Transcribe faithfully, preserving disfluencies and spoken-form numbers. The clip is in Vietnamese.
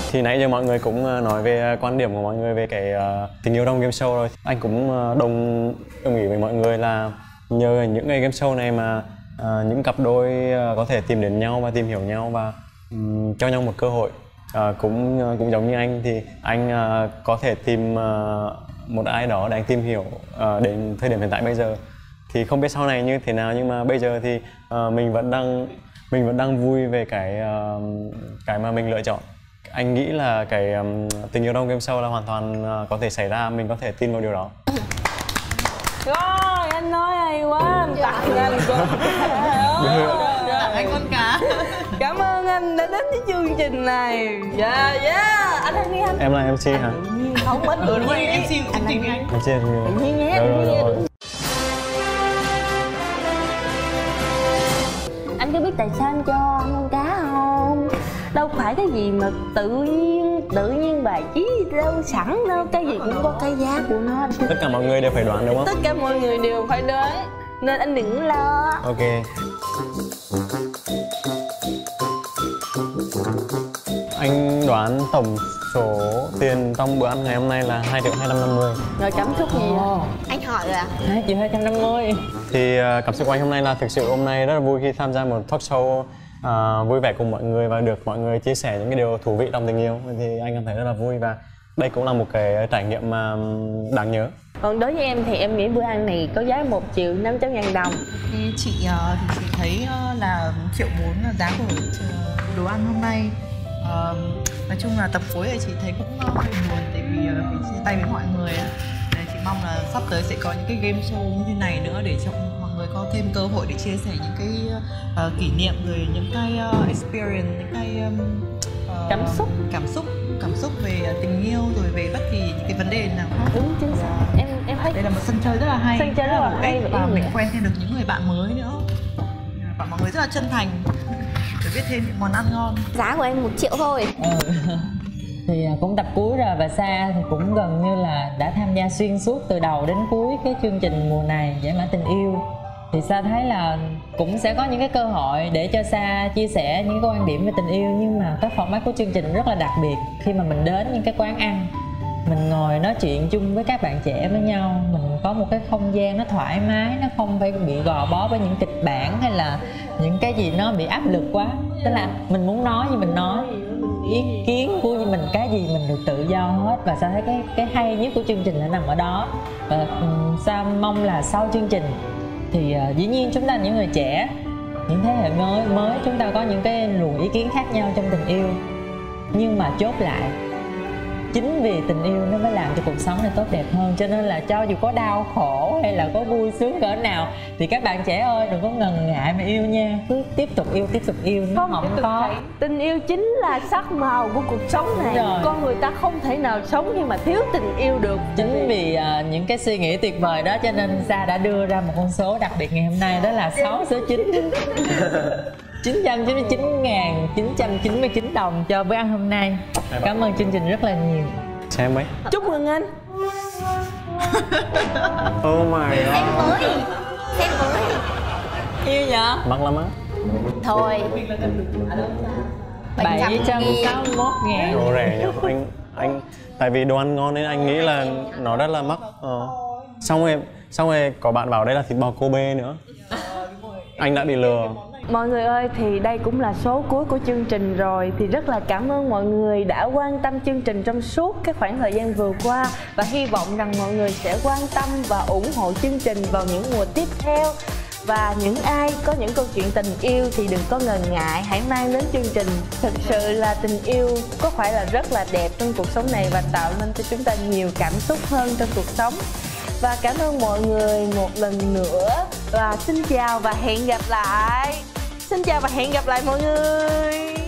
Thì nãy giờ mọi người cũng nói về quan điểm của mọi người về cái uh, tình yêu trong game show rồi. Anh cũng uh, đồng đồng ý với mọi người là nhờ những cái game show này mà uh, những cặp đôi uh, có thể tìm đến nhau và tìm hiểu nhau và um, cho nhau một cơ hội. Uh, cũng uh, cũng giống như anh thì anh uh, có thể tìm uh, một ai đó để anh tìm hiểu uh, đến thời điểm hiện tại bây giờ. Thì không biết sau này như thế nào, nhưng mà bây giờ thì uh, mình vẫn đang mình vẫn đang vui về cái uh, cái mà mình lựa chọn. Anh nghĩ là cái um, tình yêu trong game show là hoàn toàn uh, có thể xảy ra, mình có thể tin vào điều đó. Rồi, anh nói hay quá, anh tặng anh con tặng anh con cá. Cảm ơn anh đã đến với chương trình này. Dạ, yeah, yeah, anh ăn đi anh. Em là em xê hả? Không, ít Ừ, đúng rồi, em xê của chương trình anh. em xê tự nhiên nhé, rồi, rồi, tự nhiên. rồi. Anh có biết tại sao anh cho ăn con cá không? Đâu phải cái gì mà tự nhiên, tự nhiên bài trí đâu sẵn đâu. Cái gì cũng có cái giá của nó. Tất cả mọi người đều phải đoán đúng không? Tất cả mọi người đều phải đoán, nên anh đừng lo. Ok. Anh đoán tổng số tiền trong bữa ăn ngày hôm nay là hai triệu hai trăm năm mươi. Rồi cảm xúc gì vậy? Anh hỏi rồi à? hai triệu hai trăm năm mươi. Thì uh, cảm xúc của anh hôm nay là thực sự hôm nay rất là vui khi tham gia một talk show uh, vui vẻ cùng mọi người và được mọi người chia sẻ những cái điều thú vị trong tình yêu. Thì anh cảm thấy rất là vui và đây cũng là một cái trải nghiệm mà đáng nhớ. Còn đối với em thì em nghĩ bữa ăn này có giá một triệu năm trăm ngàn đồng. Thì chị thì chị thấy là triệu bốn là giá của đồ ăn hôm nay. Uh, nói chung là tập cuối thì chị thấy cũng hơi buồn tại vì uh, phải chia tay với mọi người. Nên chị mong là sắp tới sẽ có những cái game show như thế này nữa để cho mọi người có thêm cơ hội để chia sẻ những cái uh, kỷ niệm rồi những cái uh, experience, những cái um, uh, Cảm xúc cảm xúc cảm xúc về tình yêu rồi về bất kỳ những cái vấn đề nào khác. Đúng, chính xác. Em em thấy đây là một sân chơi rất là hay, sân chơi rất là hay và mình quen thêm được những người bạn mới nữa và mọi người rất là chân thành để biết thêm những món ăn ngon. Giá của em một triệu thôi. Ừ. Thì cũng tập cuối rồi và Sa thì cũng gần như là đã tham gia xuyên suốt từ đầu đến cuối cái chương trình mùa này Giải mã tình yêu. Thì Sa thấy là cũng sẽ có những cái cơ hội để cho Sa chia sẻ những cái quan điểm về tình yêu, nhưng mà cái format của chương trình rất là đặc biệt khi mà mình đến những cái quán ăn, mình ngồi nói chuyện chung với các bạn trẻ với nhau, mình có một cái không gian nó thoải mái, nó không phải bị gò bó với những kịch bản hay là những cái gì nó bị áp lực quá. Tức là mình muốn nói gì mình nói, ý kiến của mình cái gì mình được tự do hết. Và Sa thấy cái cái hay nhất của chương trình là nằm ở đó. Và Sa mong là sau chương trình thì uh, dĩ nhiên chúng ta là những người trẻ, những thế hệ mới mới chúng ta có những cái luồng ý kiến khác nhau trong tình yêu, nhưng mà chốt lại chính vì tình yêu nó mới làm cho cuộc sống này tốt đẹp hơn. Cho nên là cho dù có đau khổ hay là có vui sướng cỡ nào thì các bạn trẻ ơi đừng có ngần ngại mà yêu nha, cứ tiếp tục yêu, tiếp tục yêu. Nó không, không có tình yêu chính là sắc màu của cuộc sống này. Con người ta không thể nào sống khi mà thiếu tình yêu được. Chính vì uh, những cái suy nghĩ tuyệt vời đó cho nên Sa đã đưa ra một con số đặc biệt ngày hôm nay, đó là sáu số chín. chín trăm chín mươi chín nghìn chín trăm chín mươi chín đồng cho bữa ăn hôm nay. Cảm ơn chương trình rất là nhiều. Xem mấy. Chúc mừng anh. Oh my god. Xem mới. Xem mới. Yêu vậy? Mắc lắm á. Thôi bảy trăm sáu mươi mốt ngàn. Đồ rẻ nhỉ? Anh, anh, tại vì đồ ăn ngon nên anh nghĩ là nó rất là mắc. Ờ. Xong rồi, xong rồi có bạn bảo đây là thịt bò Kobe nữa. Anh đã bị lừa. Mọi người ơi, thì đây cũng là số cuối của chương trình rồi. Thì rất là cảm ơn mọi người đã quan tâm chương trình trong suốt cái khoảng thời gian vừa qua. Và hy vọng rằng mọi người sẽ quan tâm và ủng hộ chương trình vào những mùa tiếp theo. Và những ai có những câu chuyện tình yêu thì đừng có ngần ngại, hãy mang đến chương trình. Thực sự là tình yêu có phải là rất là đẹp trong cuộc sống này và tạo nên cho chúng ta nhiều cảm xúc hơn trong cuộc sống. Và cảm ơn mọi người một lần nữa. Và xin chào và hẹn gặp lại. Xin chào và hẹn gặp lại mọi người.